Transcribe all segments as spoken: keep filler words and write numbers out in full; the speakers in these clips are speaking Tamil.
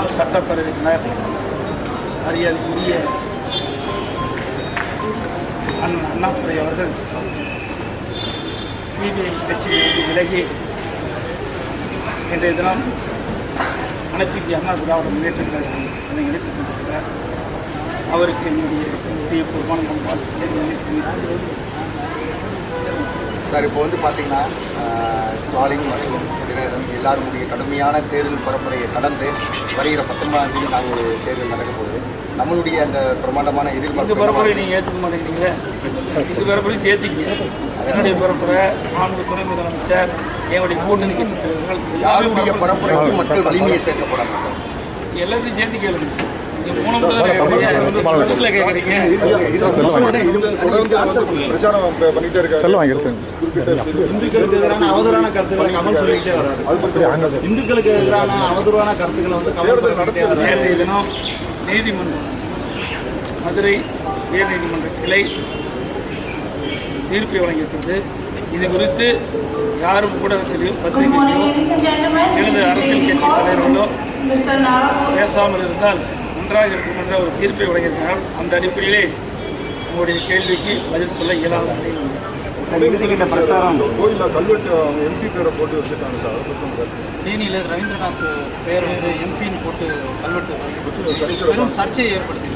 முன்னாள் சட்டப்பேரவையினர் மரியாதைக்குரிய அண்ணன் அண்ணாதுரை அவர்கள் சிபிஐ கட்சியிலிருந்து விலகி இன்றைய தினம் அனைத்து இந்திய அண்ணா திராவிட முன்னேற்ற கழகத்தில் என்னை இணைத்துக் கொண்டிருக்கிறார். அவருக்கு என்னுடைய உதயபூர்வமான வாழ்த்துக்களை சார். இப்போ வந்து பார்த்தீங்கன்னா ஸ்டாலின் மற்றும் தினகரன் எல்லாருடைய கடுமையான தேர்தல் பரப்புரையை கடந்து வருகிற பத்தொன்பதாம் தேதி நாங்கள் ஒரு தேர்தல் நடக்க போகுது. நம்மளுடைய அந்த பிரமாண்டமான எதிர்பார்ப்பு பரப்புரை நீங்கள் ஏற்றுக்க மாட்டேங்கிறீங்க. இது பரப்புரையும் சேர்த்திங்க. என்னுடைய பரப்புரை மாநில துணை முதலமைச்சர் என்னுடைய கூட்டணி கட்சி தலைவர்கள் யாருடைய பரப்புரைக்கு மக்கள் வலிமையை சேர்க்க போகிறாங்க சார்? எல்லாத்தையும் சேர்த்து கேளுங்க. மூணு முதல்ல கேட்குறீங்க. இந்துக்களுக்கு எதிரான அவதூறான கருத்துக்களை கமல் சொல்லிக்கிட்டே வராரு. இந்துக்களுக்கு எதிரான அவதூறான கருத்துக்களை வந்து கமல் நேற்றைய தினம் நீதிமன்றம் மதுரை உயர் நீதிமன்ற கிளை தீர்ப்பை வழங்கியிருக்கிறது. இது குறித்து யாரும் ஊடகத்திலேயோ பத்திரிகையிலோ எழுத அரசியல் கட்சி தலைவர்களோ பேசாமல் இருந்தால் நன்றாக இருக்கும் என்ற ஒரு தீர்ப்பை வழங்கியிருக்கிறார்கள். அந்த அடிப்படையிலே உங்களுடைய கேள்விக்கு பதில் சொல்ல இயலாத நிலையில் உள்ளது. பிரச்சாரம் கோயிலில் கல்வெட்டு அவங்க எம்பி பேரை போட்டு வச்சுட்டாங்க சார். தேனியில் ரவீந்திரநாத் பேர் வந்து எம்பின்னு போட்டு கல்வெட்டு பெரும் சர்ச்சையை ஏற்படுத்தி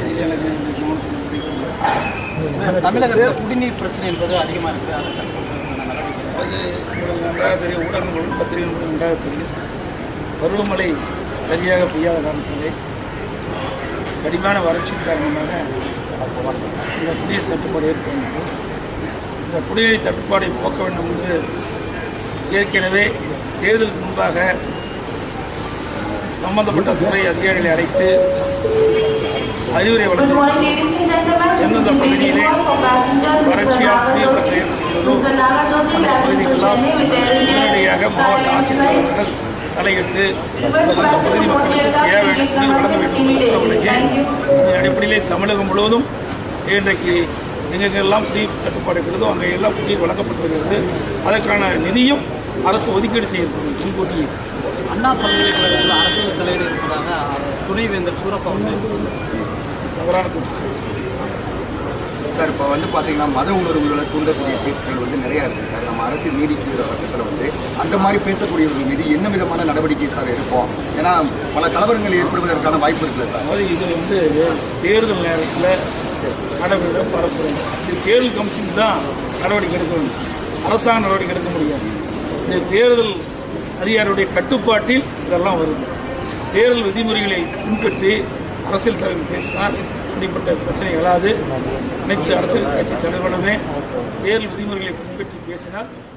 தமிழகத்தில் குடிநீர் பிரச்சனை என்பது அதிகமாக இருக்குது. அது நன்றாக தெரியும். ஊடகங்களும் பத்திரிகைகளும் நன்றாக தெரியும். பருவமழை சரியாக பெய்யாத காரணத்திலே கடுமையான வறட்சி காரணமாக இந்த குடிநீர் தட்டுப்பாடு ஏற்படுகிறது. இந்த குடிநீர் தட்டுப்பாடை போக்க வேண்டும் என்று ஏற்கனவே தேர்தலுக்கு முன்பாக சம்பந்தப்பட்ட துறை அதிகாரிகளை அழைத்து அறிவுரை வழங்கினார். எந்தெந்த பகுதியிலே வறட்சியால் குடிநீர் பிரச்சனை ஏற்படுகிறதோ அந்த பகுதிக்கெல்லாம் உடனடியாக மாவட்ட ஆட்சித்தலைவர்கள் தலையிட்டு அந்த பகுதி மக்களுக்கு தேவையான குடிநீர் வழங்க வேண்டும் என்று உத்தரவிடுங்க. அதன் அடிப்படையிலே தமிழகம் முழுவதும் இன்றைக்கு எங்கெங்கெல்லாம் குடிநீர் தட்டுப்பாடு இருக்கிறதோ அங்கே எல்லாம் குடிநீர் வழங்கப்பட்டு வருகிறது. அதற்கான நிதியும் அரசு ஒதுக்கீடு செய்யப்படுது. முன்கூட்டியே அண்ணா பல்கலைக்கழகத்தில் அரசியல் தலையீடு இருப்பதாக துணைவேந்தர் சூரப்பா வந்து தவறான குற்றச்சாட்டு சார். இப்போ வந்து பார்த்தீங்கன்னா மத உணர்வுகளை தூண்டக்கூடிய பேச்சுகள் வந்து நிறையா இருக்குது சார். நம்ம அரசு நீடிக்கிற பட்சத்தில் வந்து அந்த மாதிரி பேசக்கூடியவர்கள் மீது என்ன விதமான நடவடிக்கை சார் எடுப்போம்? ஏன்னா பல கலவரங்கள் ஏற்படுவதற்கான வாய்ப்பு இருக்குல்ல சார்? அதாவது இது வந்து தேர்தல் நேரத்தில் நடவடிக்கை பரப்புறது. இது தேர்தல் கமிஷன் தான் நடவடிக்கை எடுக்க வேண்டும். அரசாங்க நடவடிக்கை எடுக்க முடியாது. இந்த தேர்தல் அதிகாரியுடைய கட்டுப்பாட்டில் இதெல்லாம் வருது. தேர்தல் விதிமுறைகளை பின்பற்றி அரசியல் தலைவர் பேசினார் இப்படிப்பட்ட பிரச்சனை எழாது. அனைத்து அரசியல் கட்சி தலைவர்களுமே தேர்தல் விதிமுறைகளை பின்பற்றி பேசினால்